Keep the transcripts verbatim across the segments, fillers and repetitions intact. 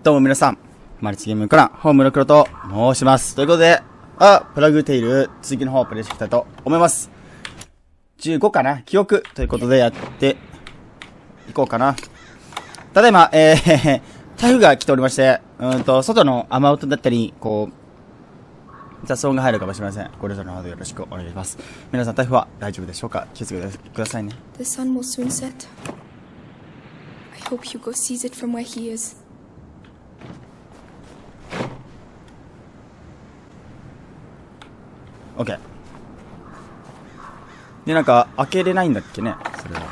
どうも皆さん、マルチゲームからホームの黒と申します。ということで、あ、プラグテイル、続きの方をプレイしていきたいと思います。じゅうごかな記憶ということでやっていこうかな。ただいま、えー、台風が来ておりまして、うんと、外の雨音だったり、こう、雑音が入るかもしれません。ご了承のほどよろしくお願いします。皆さん台風は大丈夫でしょうか？気をつけてくださいね。 The sun will soon set. I hope Hugo sees it from where he is. OK。で、なんか、開けれないんだっけね、それは。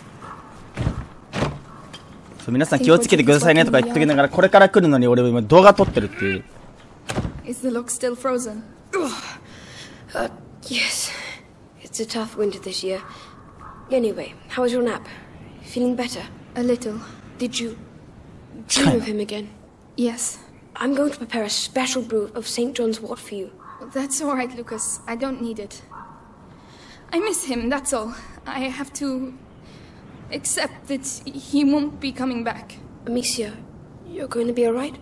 そう、皆さん気をつけてくださいねとか言っときながら、これから来るのに俺は今動画撮ってるっていう。 Is the lock still frozen? Uh, yes. It's a tough winter this year. Anyway, how was your nap? Feeling better? A little. Did you dream of him again? Yes. I'm going to prepare a special brew of Saint John's wort for you. That's all right, Lucas. I don't need it. I miss him, that's all. I have to accept that he won't be coming back. Amicia, you're going to be all right?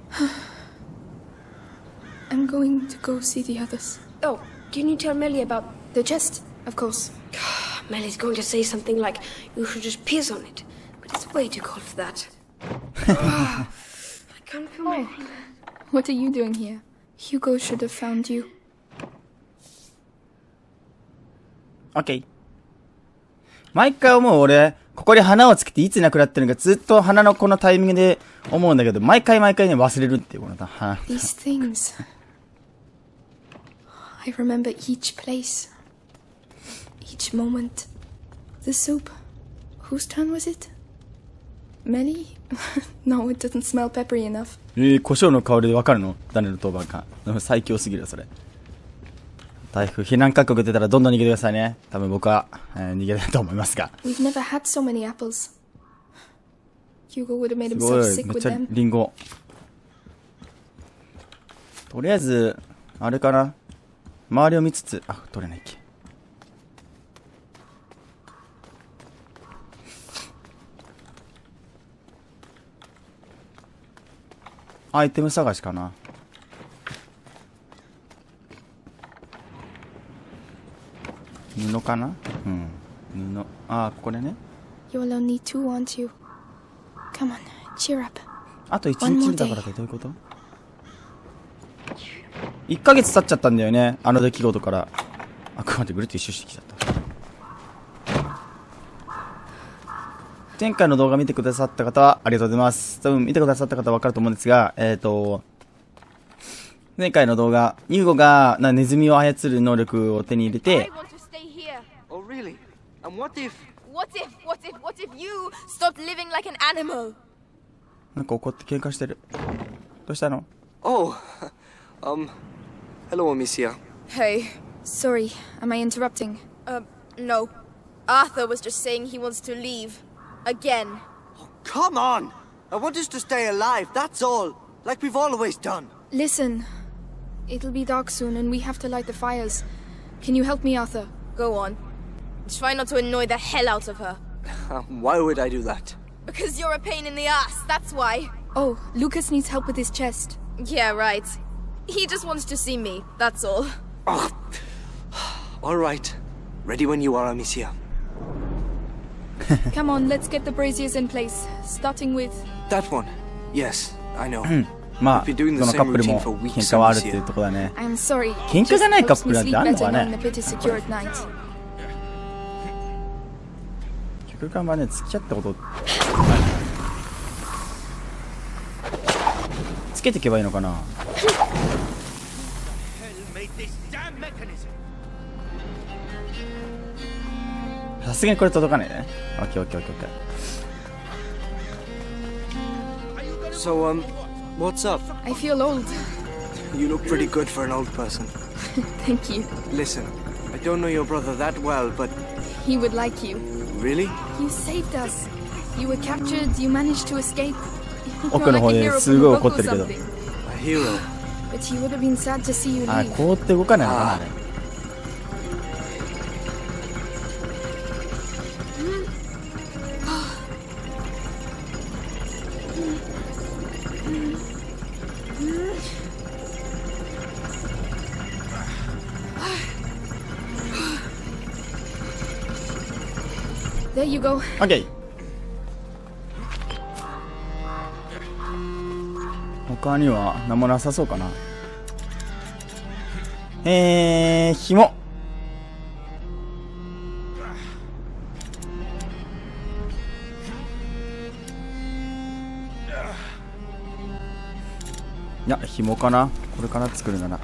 I'm going to go see the others. Oh, can you tell Melly about... The chest, of course. Melly's going to say something like, you should just piss on it. But it's way too cold for that. I can't feel my... What are you doing here? Hugo should have found you. OK。毎回思う俺、ここに花をつけていつなくなってるのかずっと花のこのタイミングで思うんだけど、毎回毎回ね、忘れるっていうこの花。 These things. I remember each place. Each moment. The soup. Whose turn was it? Melly? No, it doesn't smell peppery enough. えー、胡椒の香りでわかるの？誰の当番か。最強すぎるそれ。台風避難勧告出たらどんどん逃げてくださいね。多分僕は、えー、逃げないと思いますが。 We've never had so many apples. Hugo would have made すご himself い、 sick めっ with ちゃ them. リンゴ。とりあえず、あれかな。周りを見つつ、あ、取れないっけ。アイテム探しかな。布かな？うん。布。あー、これね。 You'll only two, won't you? Come on, cheer up. あと一日だからってどういうこと？いっかげつ経っちゃったんだよね。あの出来事から。あくまでぐるっと一周してきちゃった。前回の動画見てくださった方はありがとうございます。多分見てくださった方はわかると思うんですが、えっと、前回の動画、ユーゴがなネズミを操る能力を手に入れて、 Oh really? And what if? What if? What if? What if you stopped living like an animal? なんか怒って喧嘩してる。どうしたの？ Oh, um, hello, Amicia. Hey, sorry, am I interrupting? Uh, no. Arthur was just saying he wants to leave. Again. Oh, come on! I want us to stay alive, that's all. Like we've always done. Listen, it'll be dark soon and we have to light the fires. Can you help me, Arthur? Go on. Try not to annoy the hell out of her. Um, why would I do that? Because you're a pain in the ass, that's why. Oh, Lucas needs help with his chest. Yeah, right. He just wants to see me, that's all. Oh. All right. Ready when you are, Amicia. Come on, let's get the braziers in place. Starting with... That one. Yes, I know. まあ、どのカップルも喧嘩はあるっていうところだね。 I'm sorry. 喧嘩がないカップルなんてあるのかね。極端はね、付き合ったこと、つけていけばいいのかな。さすがにこれ届かないね。オッケーオッケーオッケーオッケー。 So, um, what's up? I feel old. You look pretty good for an old person. Thank you. Listen, I don't know your brother that well, but... He would like you. Really? You saved us. You were captured, you managed to escape. 奥の方ですごい怒ってるけど。 A hero. But he would have been sad to see you leave. あ、こうって動かないのかな、あれ。 There you go. オッケー。他には何もなさそうかな。えー、紐。いや、紐かな。これから作るなら。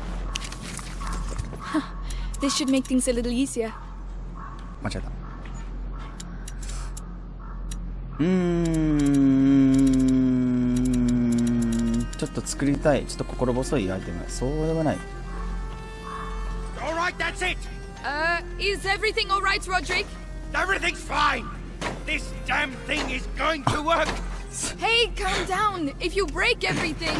This should make things a little easier. 間違えた。うーん、ちょっと作りたい。ちょっと心細いアイテム。そうではない。 All right, that's it. Uh, is everything all right, Roderick? Everything's fine. This damn thing is going to work. Hey, calm down. If you break everything...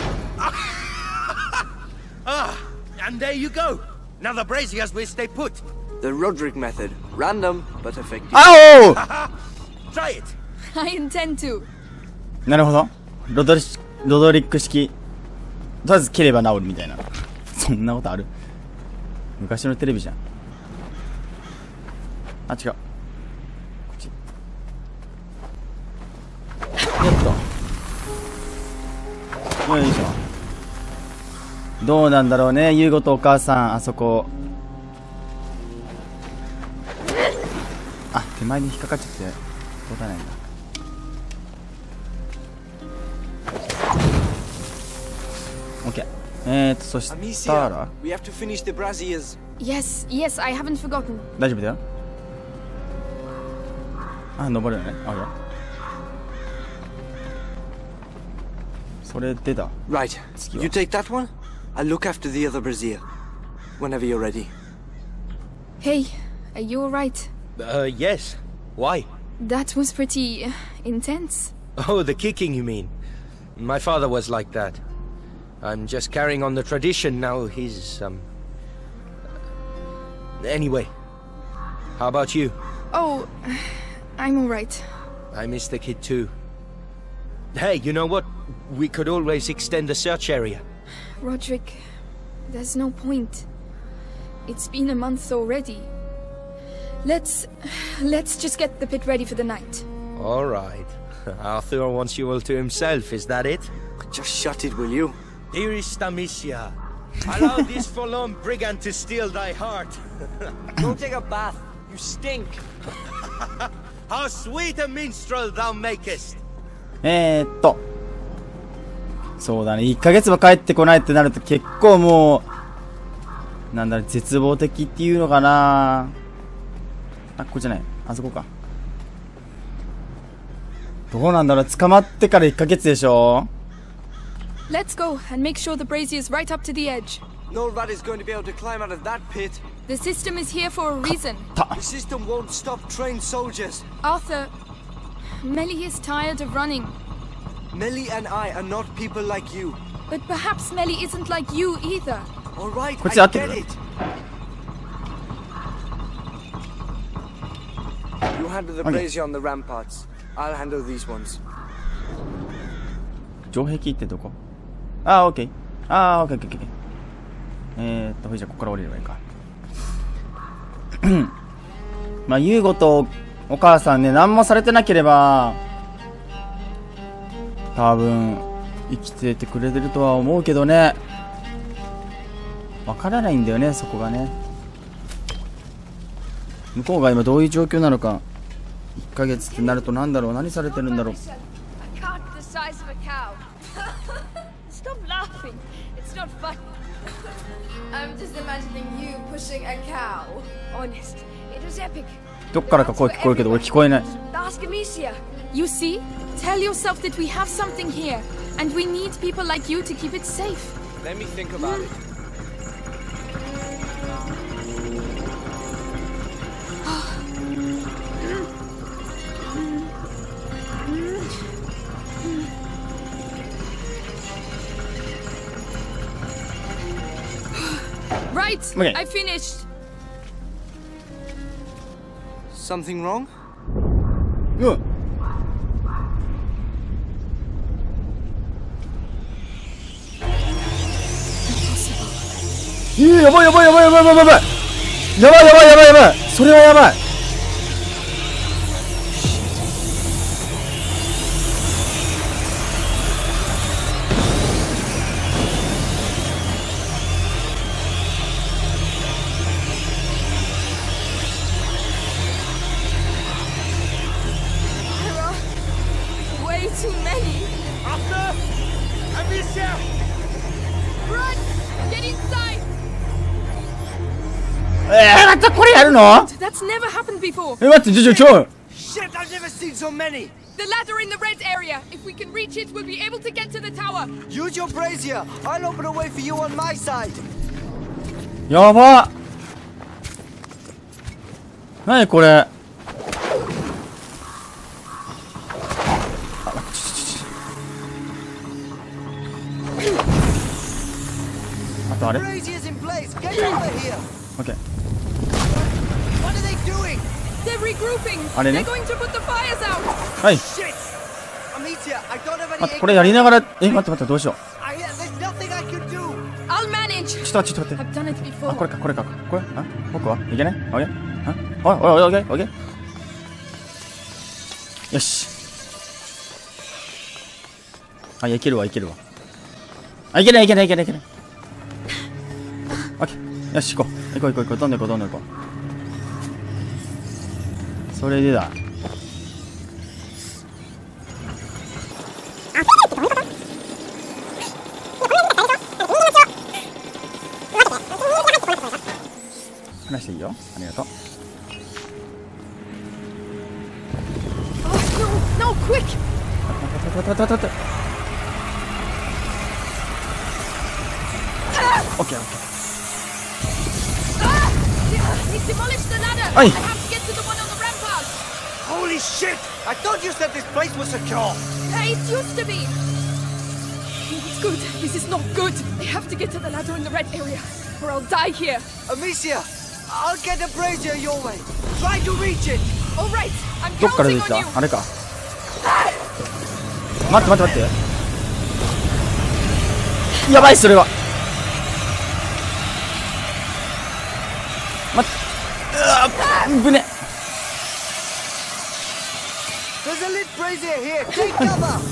Ah, and there you go. Now the braziers will stay put. The Roderick method. Random, but effective. あお Try it. I intend to. なるほど。ロドリロドリック式。とりあえず蹴れば治るみたいな。そんなことある？昔のテレビじゃん。あ、違う。こっち。よっと。よいしょ。どうなんだろうね、ゆうごとお母さん、あそこ。あ、手前に引っかかっちゃって、どうだないんだ。オッケー。えーと、そしたら。 We have to finish the braziers. Yes, yes, I haven't forgotten. 大丈夫だよ。あ、登るよね。あるよ。それでだ。 Right. You take that one? I'll look after the other brazier. Whenever you're ready. Hey, are you alright? Uh, yes. Why? That was pretty uh, intense. Oh, the kicking, you mean? My father was like that. I'm just carrying on the tradition now. He's, um... Anyway. How about you? Oh, I'm alright. I miss the kid too. Hey, you know what? We could always extend the search area. Roderick, there's no point. It's been a month already. Let's... let's just get the pit ready for the night. All right. Arthur wants you all to himself, is that it? Just shut it, will you? Dearest Amicia, allow this forlorn brigand to steal thy heart. Go take a bath. You stink. How sweet a minstrel thou makest. えーっと。そうだね。いっかげつも帰ってこないってなると結構もう、なんだろう、絶望的っていうのかな。あ、ここじゃない。あそこか。どうなんだろう。捕まってからいっかげつでしょ。 Let's go and make sure the brazier's right up to the edge. No rat is going to be able to climb out of that pit. The system is here for a reason. The system won't stop trained soldiers. Arthur, Melly is tired of running. Melly and I are not people like you. But perhaps Melly isn't like you either. All right, What's I that? get it. You handle the Okay. brazier on the ramparts. I'll handle these ones. 城壁ってどこ？あー、オッケー。あー、オッケーオッケーオッケー。えーっと、じゃあここから降りればいいか。まあ、ユーゴとお母さんね、何もされてなければ、多分、生きててくれてるとは思うけどね。わからないんだよね、そこがね。向こうが今どういう状況なのか。いっかげつってなるとなんだろう、何されてるんだろう。 A cat the size of a cow. Stop laughing. It's not funny. I'm just imagining you pushing a cow. Honest, it was epic. どっからか声聞こえるけど俺聞こえない。 Ask Amicia. You see? Tell yourself that we have something here, and we need people like you to keep it safe. Let me think about it. Right, Okay. I finished. Something wrong? うん。えー、やばいやばいやばいやばいやばいやばいやばいやばいやばいやばいそれはやばい。 too many. After! Amicia! Run! Get inside! えー、またこれやるの？ That's never happened before. え、待って、ちょ、ちょ、ちょ。 Shit, I've never seen so many! The ladder in the red area. If we can reach it, we'll be able to get to the tower. Use your brazier. I'll open a way for you on my side. やばっ。なにこれ。あとあれ？ Brazier's in place. Get over here. オッケー。 What are they doing? They're regrouping. Are they? They're going to put the fires out. はい。 Shit! Amicia, I don't have any. 待って、これやりながら、え、待って待って、どうしよう。 I, there's nothing I can do. I'll manage. ちょっと待って、ちょっと待って。 I've done it あ、 before. これか、これか。これあ僕はいけないオッケーあおいおいおい、オッケーオッケーよし。あ、いけるわ、いけるわ。あ、いけない、いけない、いけない、いけない。オッケー。よし、行こう。行こう、行こう、行こう。どんどん行こう、どんどん行こう。それでだ。話していいよ。ありがとう。 Oh, no, no, quick! 待って待って待って待って。オッケーオッケー。 Ah! It demolished the ladder. Aye. I have to get to the one on the rampart. Holy shit! I thought you said this place was secure. Uh, it used to be. It's good. This is not good. I have to get to the ladder in the red area, or I'll die here. Amicia, I'll get a brazier your way. Try to reach it. All right, I'm どっから出 counting て on き you. たあれか。待って待って待って。やばい、それは。待って。うわー、ぶね。 There's a lit brazier here. Take cover.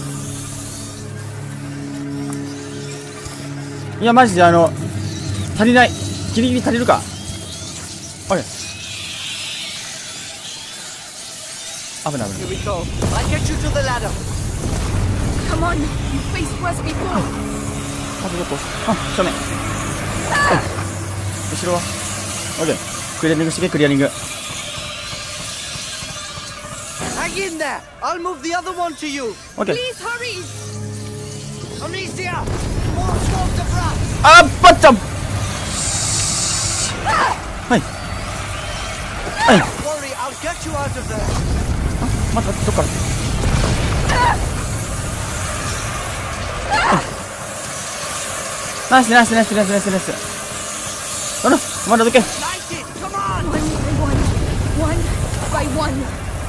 いや、マジであの、足りない。ギリギリ足りるか。オッケー。危ない危ない。 Here we go. I'll get you to the ladder. Come on, you faced worse before. あとどこあ、正面。はい後ろはオッケー。クリアリングしてけ、クリアリング。 Hang in there. I'll move the other one to you. オッケー。 Please hurry. Amicia, more scopes of rats. あっ、ばっちゃんはい。はい。 Don't worry, I'll get you out of there. 待って待って、どっからナイスナイスナイスナイスナイスナイスあら、まだどけ Light it. Come on. One by one, one by one.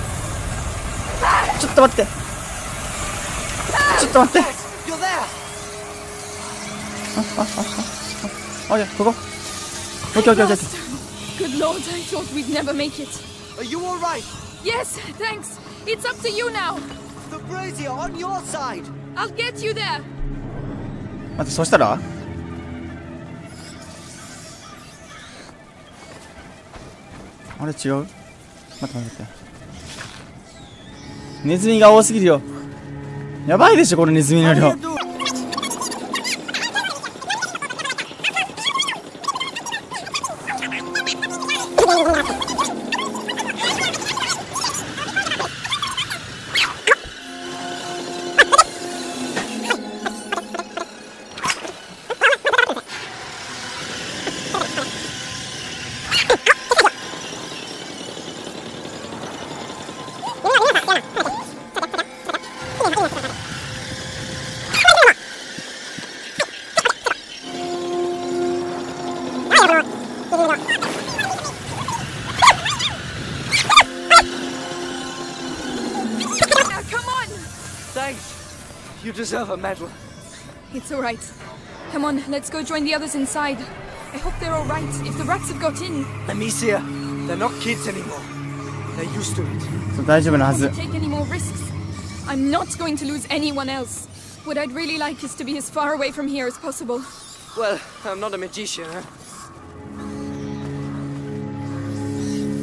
ちょっと待ってちょっと待って Yes, you're there. オッケー、ここオッケーオッケーオッケー Good Lord, I thought we'd never make it. Are you all right? Yes, thanks. It's up to you now. The brazier on your side. I'll get you there. 待って、そしたらあれ違う待って待って待ってネズミが多すぎるよやばいでしょこのネズミの What 量 do you do? Now, come on. Thanks. You deserve a medal. It's all right. Come on, let's go join the others inside. I hope they're all right. If the rats have got in, Amicia, they're not kids anymore. They're used to it. そう大丈夫なは I ず won't take any more risks. I'm not going to lose anyone else. What I'd really like is to be as far away from here as possible. Well, I'm not a magician, huh?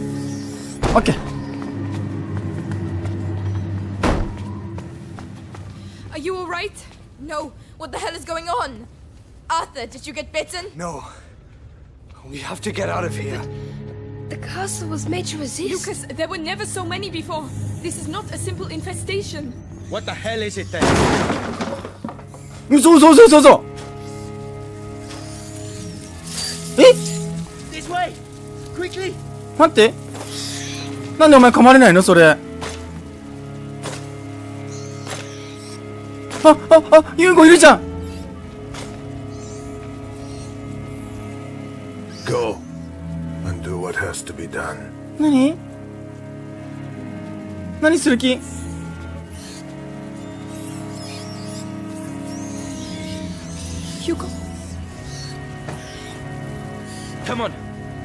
オッケー Are you alright? No. What the hell is going on? Arthur, did you get bitten? No. We have to get out of here. The castle was made to resist. Lucas, there were never so many before. This is not a simple infestation. What the hell is it then? 嘘嘘嘘嘘嘘え This way! Quickly! 待って。なんでお前噛まれないのそれ。あ、あ、あ、ユーゴいるじゃん。 Go and do what has to be done. 何何する気 Hugo. Come on!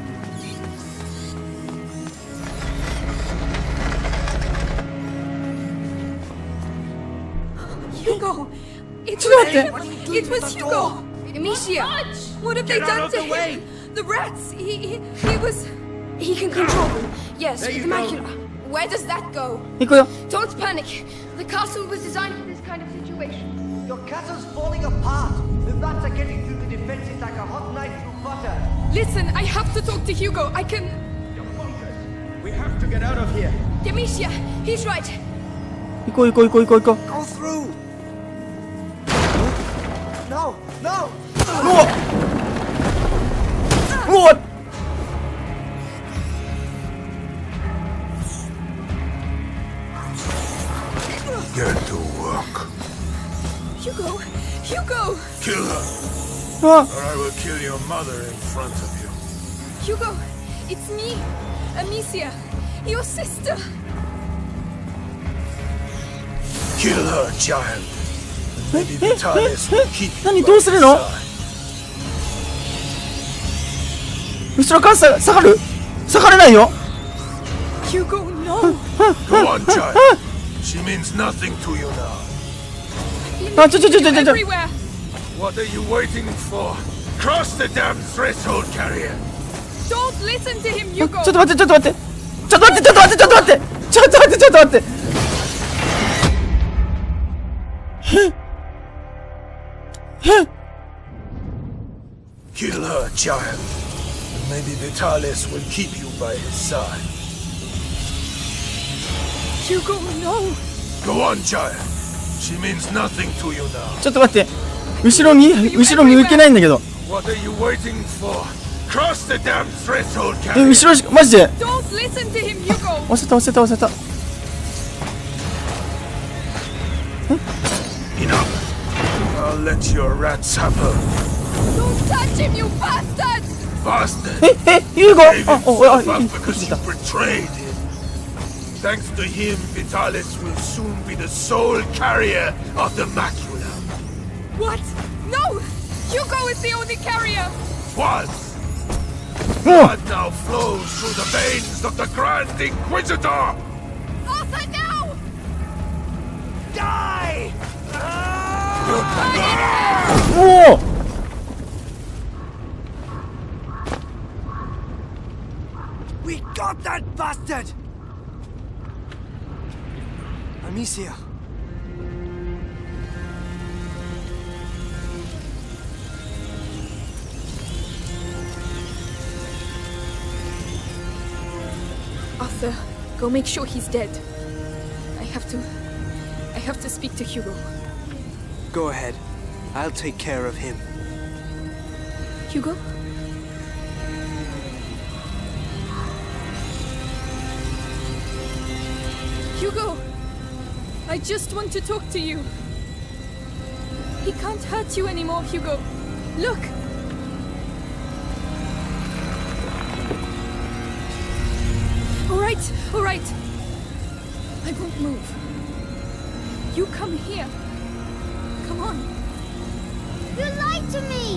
Hugo! It ちょっと待って。 was, it was Hugo! Amicia! What have they Get out done of to the way. him? The rats! He, he, he was... He can control them. Yes, There with you the go. macula. Where does that go? 行くよ。 Don't panic. The castle was designed for this kind of situation. Your castle's falling apart. The rats are getting through the defenses like a hot knife through butter. Listen, I have to talk to Hugo. I can... We have to get out of here. Amicia, he's right. 行こう行こう行こう行こう行こ Go through. No, no. う。うわうわ Get to work. Hugo! Hugo! Kill her, あ or I will kill your mother in front of you. Hugo! It's me! Amicia! Your sister! Kill her, child. And maybe ええ Vitalis え will え keep you 何 by どうするの his side. 後ろからさ下がる下がれないよ Hugo, no! Go on, child. She means nothing to you now. あちょちょちょちょちょちょ Everywhere! What are you waiting for? Cross the damn threshold, carrier. Don't listen to him, ちょ Hugo! っと待ってちょっと待ってちょっと待ってちょっと待ってちょっと待ってちょっと待ってちょっと待ってええ Kill her, child. And maybe Vitalis will keep you by his side. Hugo, no! Go on, child. She means nothing to you now. ちょっと待って後ろに後ろ向けないんだけど What are you waiting for? Cross the damn threshold, え carrier. 後ろしマジで Don't listen to him, Hugo! 忘れた忘れた忘れた Enough. I'll let your rats have her. Don't touch him, you bastard! Bastard. ええユーゴ Gave あ him おあ up いい because い you betrayed him. Thanks to him, Vitalis will soon be the sole carrier of the macula. What? No! Hugo is the only carrier! Was. もう Blood now flows through the veins of the Grand Inquisitor. Arthur, no! Die! もう We got that bastard! Amicia. Arthur, go make sure he's dead. I have to... I have to speak to Hugo. Go ahead. I'll take care of him. Hugo? Hugo! I just want to talk to you. He can't hurt you anymore, Hugo. Look! Alright, alright. I won't move. You come here. Come on. You lied to me!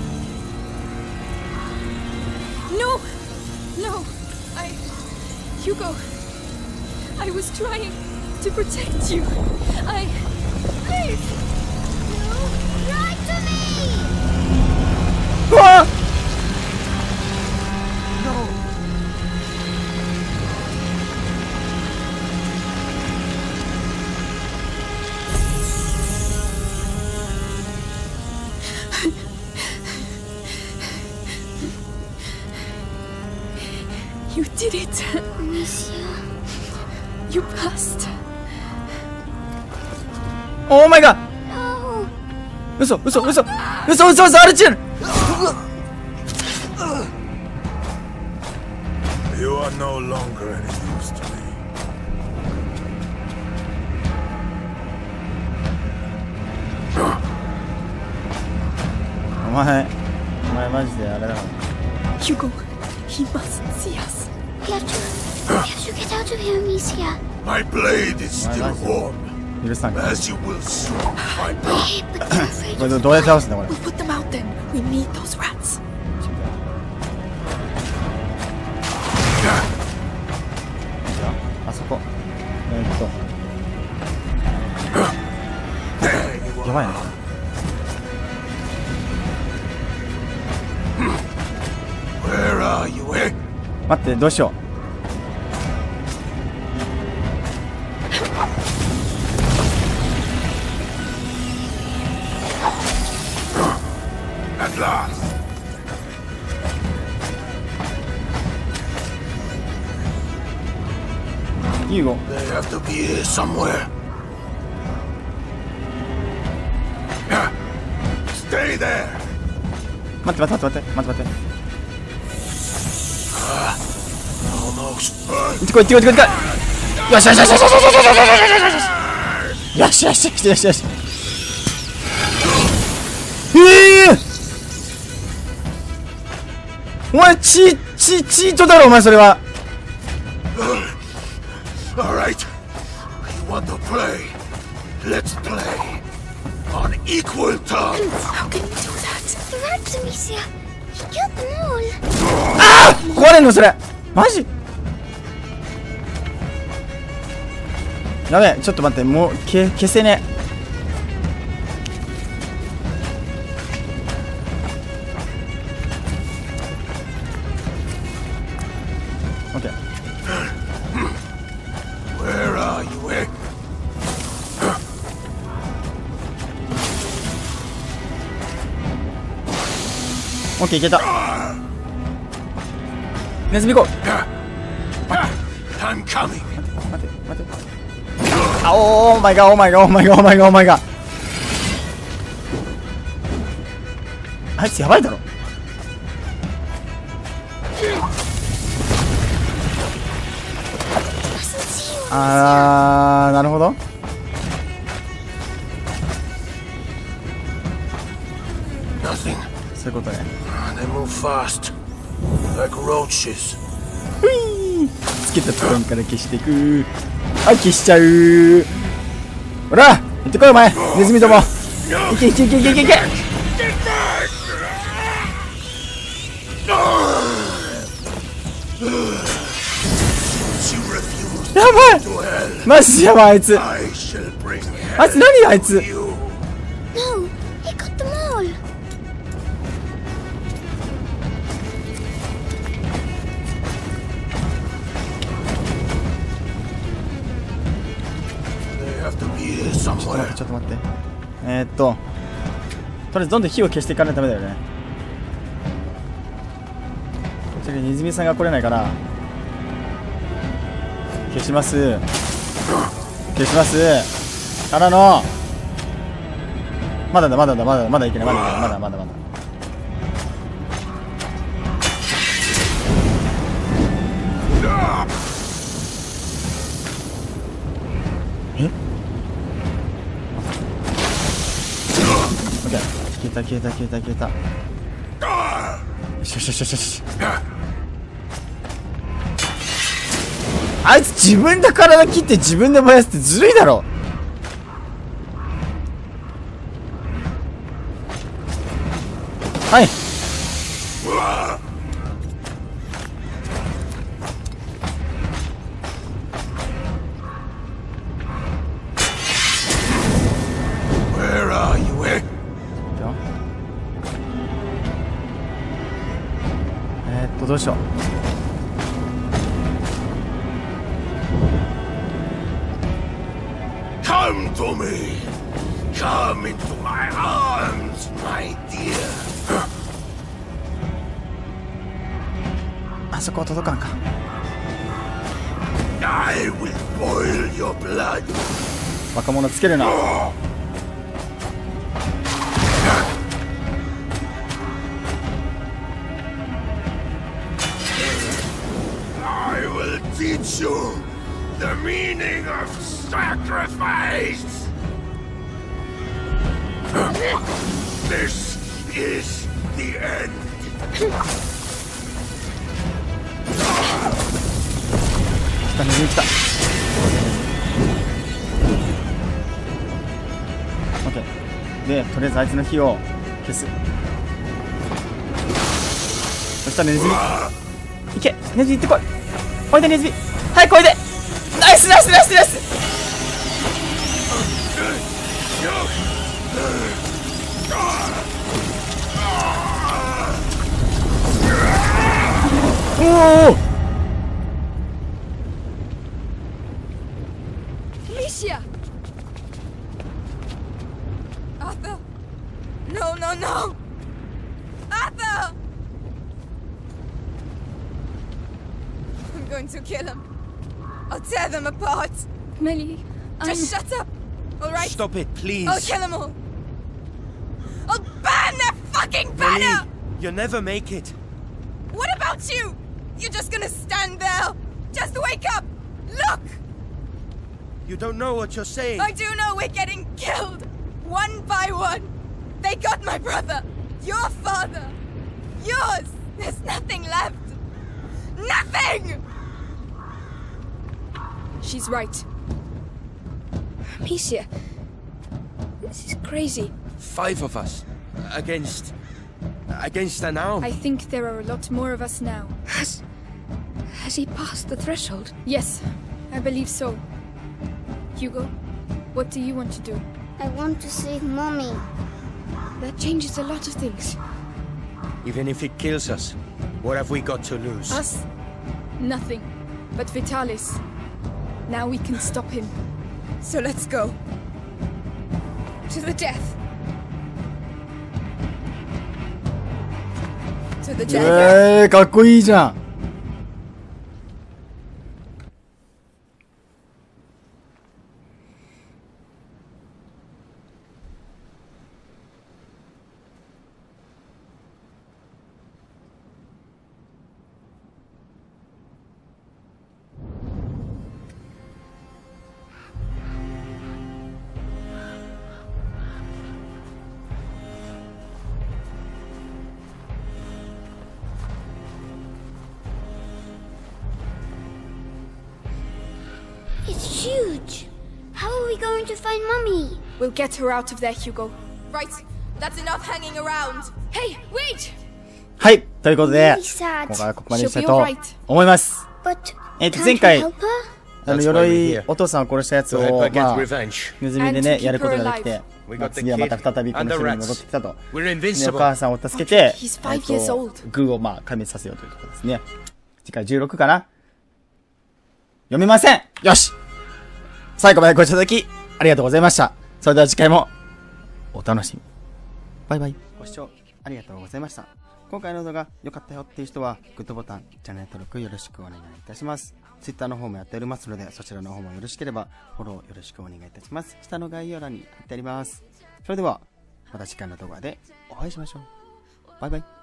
No! No! I... Hugo... I was trying to protect you. I... Please! You lied to me! うわ Hugo! did it. Amicia. You passed. Oh my god! No. 嘘嘘嘘嘘嘘嘘アルチュン You are no longer any use to me. お前お前マジであれだから Hugo, he mustn't see us. We have to. We have to get out of here, Amicia. My blade is still warm, 許さんか as you will soon find out. Hey, but I'm afraid これどうやって倒すんだこれ We'll put them out then. We need those rats. あそこえーっとやばいな Where are you, eh? 待ってどうしよ At last. うユーゴ They have to be here somewhere. Stay there. 待って待って待って待って待って待って Almost. 行ってこい行ってこい行ってこいよしよしよしよしよしよしよしよしよしよしよしよしよしええお前チチチートだろお前それは All right. You want to play? Let's play on equal terms. How can you do that? the rats, Amicia. He killed them all. ああ壊れんのそれマジやべえちょっと待ってもう消消せねオッケー Where are you, eh? オッケーいけたネズミ行こう I'm coming. 待って待ってあおーマイガーオーマイガーオーマイガーオーマイガーオーマイガーあいつやばいだろ あーなるほど Nothing. そういうことね They move fast, like roaches. ふいつけたところから消していくはい消しちゃうほら行ってこいお前ネズミどもいけいけいけいけいけいけやばいマジでやばいあいつ I shall bring あいつ何あいつ you. No, he got them all. They have to be here ちょっと待 somewhere. ってちょっと待ってえー、っととりあえずどんどん火を消していかないとダメだよねちょっとネズミさんが来れないから消します消しますからのまだだまだだまだだまだいけないまだだまだまだまだえオッケー消えた消えた消えた消えたよしよしよしよしよしあいつ自分で体切って自分で燃やすってずるいだろはい Where are you, eh? えー、っとどうしよう Come to me. Come into my arms, my dear. あそこは届かんか I will boil your blood. 若者つけるな。 I will teach you the meaning of sacrifice. This is the end. 来た、ネズミ来た。オッケー。で、とりあえずあいつの火を消す。そしたらネズミ。いけ、ネズミ行ってこい。おいでネズミ。はい、こいで。ナイスナイスナイスナイス。おお。 Amicia! Arthur! No, no, no! Arthur! I'm going to kill him. I'll tear them apart. Melly, I'm... Just shut up, all right? Stop it, please. I'll kill them all. I'll burn their fucking banner! Melly, you'll never make it. What about you? You're just gonna stand there? Just wake up! Look! You don't know what you're saying. I do know we're getting killed! One by one! They got my brother! Your father! Yours! There's nothing left! Nothing! She's right. Amicia, this is crazy. Five of us. Against... Against an arm. I think there are a lot more of us now. Has... has he passed the threshold? Yes, I believe so. Hugo, what do you want to do? I want to save Mommy. That changes a lot of things. Even if it kills us, what have we got to lose? Us? Nothing. But Vitalis. Now we can stop him. So let's go. To the death. To the death. えー、かっこいいじゃん。 It's huge. How are we going to find Mommy? We'll get her out of there, Hugo. Right. That's enough hanging around. Hey, wait! はい、ということで、 Really sad. 今回はここまでにしたいと思います。 But えっと、 can't 前 we 回、 help her? あの、鎧、お父さんを殺したやつ To を、 help her ま get あ、 revenge. ネズミでね、やることができて、 We まあ got the 次はまた kid 再びこの and the 城に戻っ rats. てきたと。 We're で、お invincible. 母さんを助けて、 He's え five っ years と old. グーをまあ、壊滅させようというところですね。次回じゅうろくかな。読めません。よし、最後までご視聴いただき、ありがとうございました。それでは次回も、お楽しみ。バイバイ。ご視聴ありがとうございました。今回の動画良かったよっていう人は、グッドボタン、チャンネル登録よろしくお願いいたします。Twitter の方もやっておりますので、そちらの方もよろしければ、フォローよろしくお願いいたします。下の概要欄に貼ってあります。それでは、また次回の動画でお会いしましょう。バイバイ。